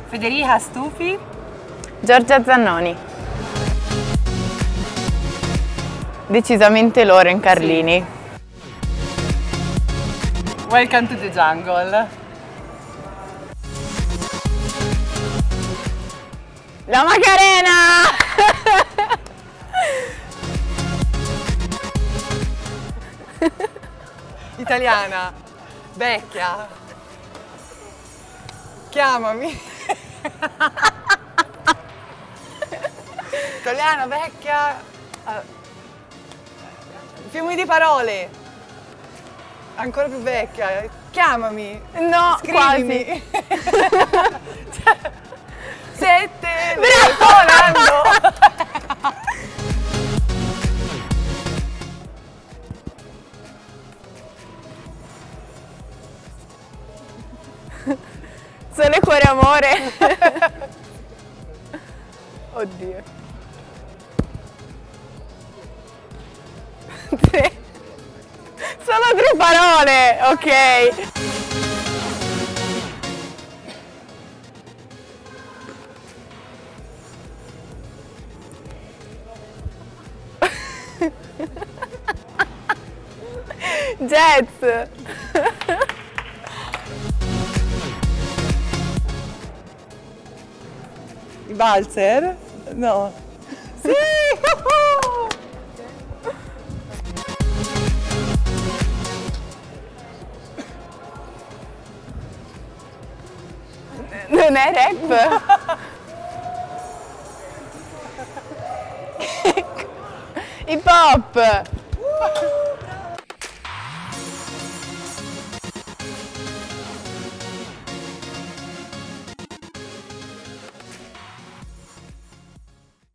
Federica Stufi. Giorgia Zannoni. Decisamente Loren Carlini. Welcome to the jungle. La Macarena! Italiana, vecchia. Chiamami. Italiana, vecchia. Fiumi di parole. Ancora più vecchia. Chiamami. No, Scrivimi. quasi. Sette, sto volando. Sole, cuore, amore. Oddio. 3. Solo 3 parole, ok. Jazz. I valzer? No. Sì! Non è rap? Hip hop!